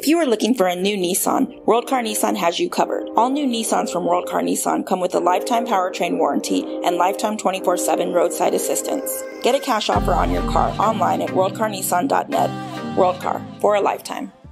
If you are looking for a new Nissan, World Car Nissan has you covered. All new Nissans from World Car Nissan come with a lifetime powertrain warranty and lifetime 24/7 roadside assistance. Get a cash offer on your car online at worldcarnissan.net. World Car, for a lifetime.